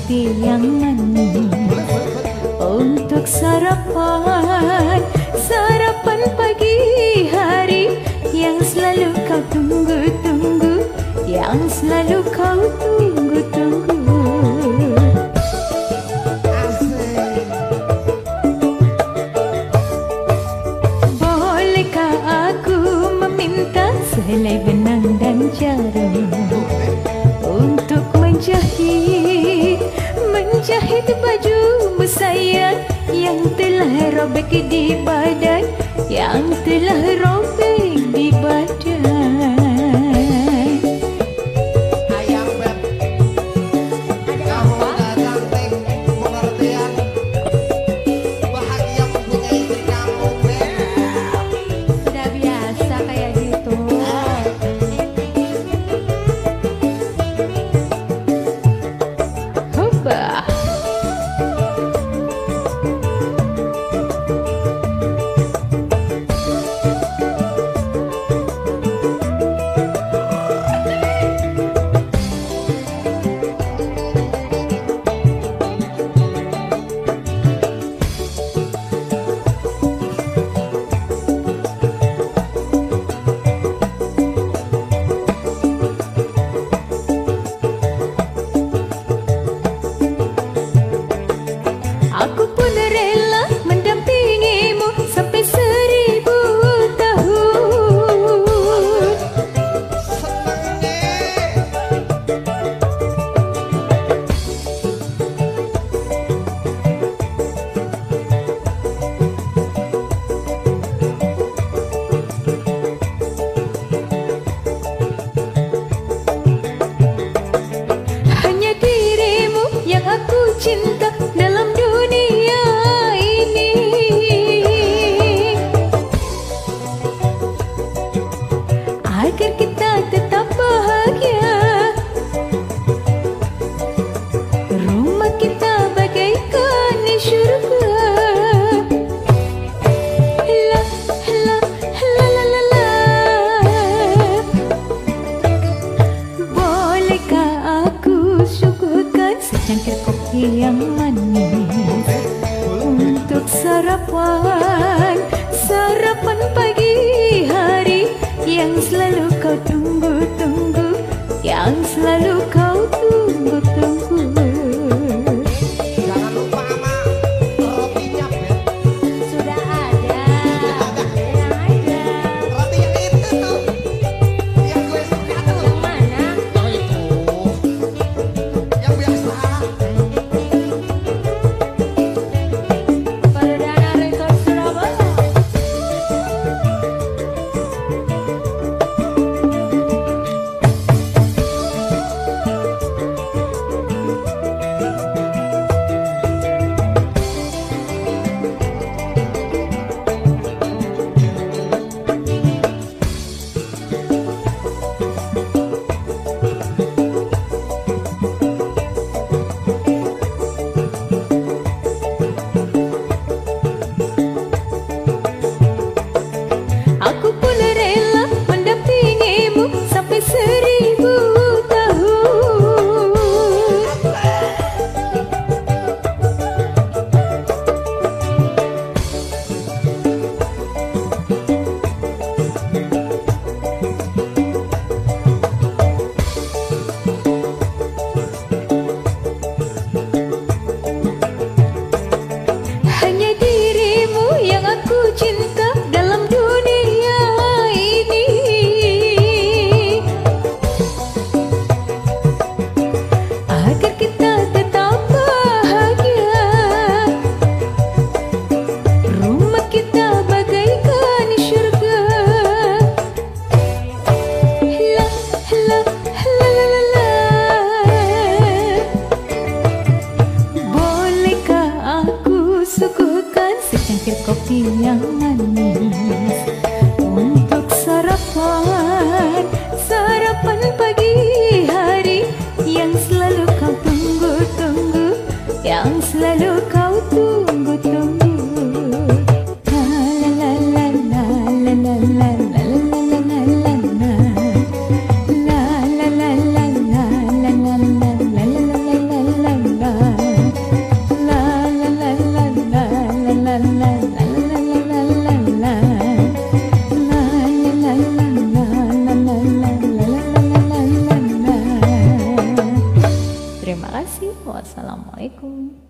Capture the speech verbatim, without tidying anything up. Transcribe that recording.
kopi yang manis untuk sarapan, sarapan pagi hari yang selalu kau tunggu-tunggu, yang selalu kau tunggu-tunggu. Bolehkah aku meminta sehelai benang dan jarum untuk menjahit, menjahit bajumu sayang yang telah robek di badan, yang telah robek di badan. Ayang Beb, kamu udah ganteng, pengertian, bahagia mempunyai istri kamu, Beb. Sudah biasa kayak gitu. Hoba. Aku pun rela mendampingimu sampai seribu tahun. Senang nih. Hanya dirimu yang aku cinta dalam dunia ini. Agar kita tetap bahagia, rumah kita bagaikan di surga. La la la la la la. Bolehkah aku suguhkan secangkir kopi yang manis untuk sarapan, sarapan pagi hari yang selalu kau tunggu-tunggu, yang selalu kau tunggu-tunggu. Jangan lupa sama rotinya, Beb. Sudah ada, yang ada. Roti yang itu tuh, yang gue suka tuh. Yang mana? Yang itu, yang biasa. Perdana Rekor Surabaya. Aku pun rela mendampingimu sampai seribu tahun. Hanya dirimu yang aku cinta dalam dunia ini. Agar kita tetap bahagia, rumah kita bagaikan surga. La la la la la la. Bolehkah aku suguhkan secangkir kopi yang manis untuk sarapan, sarapan pagi hari yang selalu kau tunggu-tunggu, yang selalu kau tunggu-tunggu. La la la la la la la la la la la la. La la la la la la la la la la la la la. Terima kasih. Wassalamualaikum.